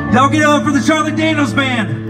Y'all get up for the Charlie Daniels Band.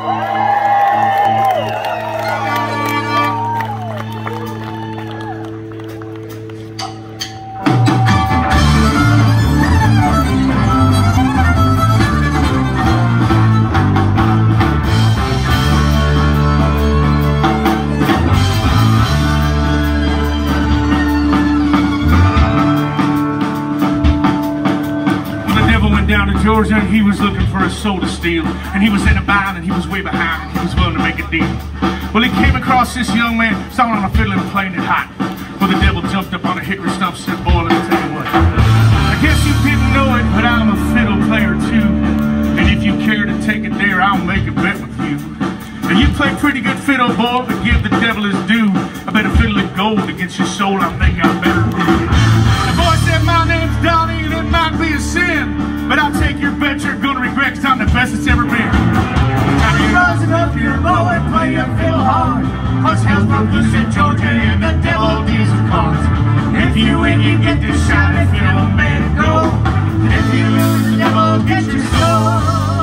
Down to Georgia, and he was looking for a soul to steal, and he was in a bind, and he was way behind, and he was willing to make a deal. Well, he came across this young man sawing on a fiddle and playing it hot. Well, the devil jumped up on a hickory stump, said, "Boy, let me tell you what, I guess you didn't know it, but I'm a fiddle player too, and if you care to take a dare, I'll make a bet with you. And you play pretty good fiddle, boy, but give the devil his due. I bet a fiddle of gold against your soul, I think I better do." The boy said, "My name's Donnie, and it might be a sin, but I'll take your bet you're gonna regret, 'cause I'm the best it's ever been. Time you're rising up your bow and play your fiddle hard, 'cause hell's broke loose in Georgia and the devil deals the cards. If you win, you get to shine, if you don't, let it go. If you lose, the devil gets your soul."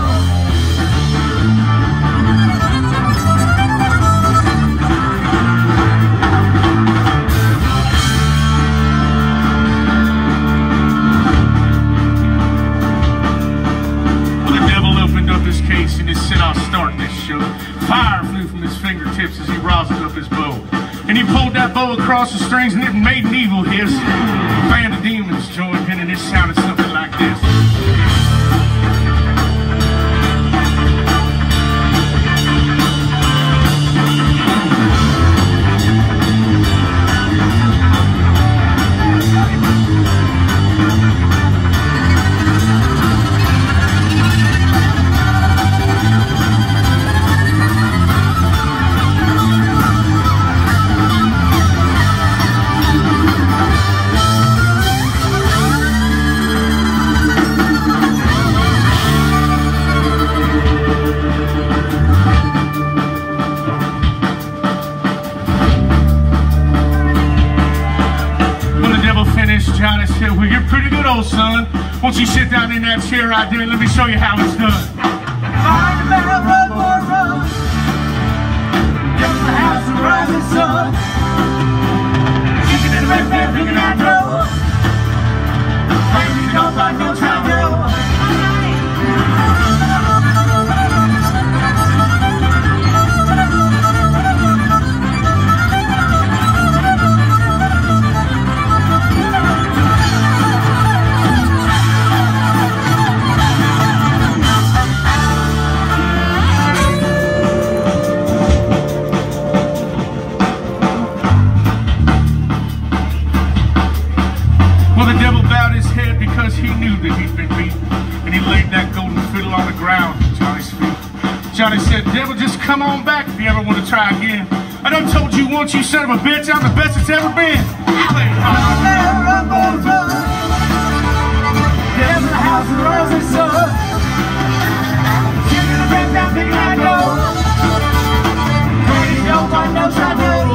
And he said, "I'll start this show." Fire flew from his fingertips as he rosin up his bow, and he pulled that bow across the strings, and it made an evil hiss. A band of demons joined in, and it sounded something like this. Johnny said, "Well, you're pretty good, old son. Won't you sit down in that chair right there and let me show you how it's done." Find a better run, boy, run. Just the house of rising sun. Chicken and red bear, thinking I know. Crazy, you don't find no time, girl. Because he knew that he'd been beaten, and he laid that golden fiddle on the ground at Johnny's feet. Johnny said, "Devil, just come on back if you ever want to try again. I done told you once, you son of a bitch, I'm the best it's ever been." There's a house of rising sun. Chicken and red down, thinking I know. Crazy, don't find no trouble.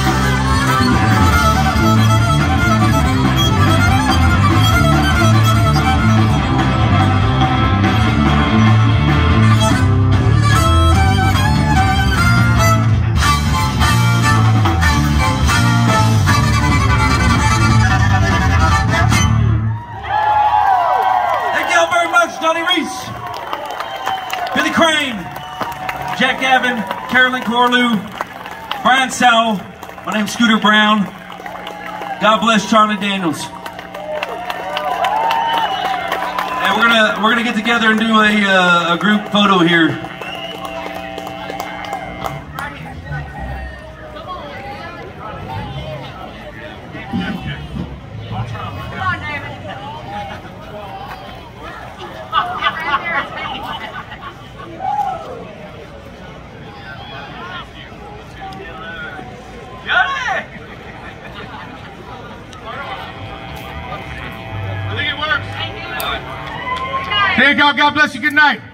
Billy Crane, Jack Gavin, Carolyn Corlew, Brian Sowell, my name's Scooter Brown. God bless Charlie Daniels. And we're gonna get together and do a group photo here. Thank y'all. God bless you. Good night.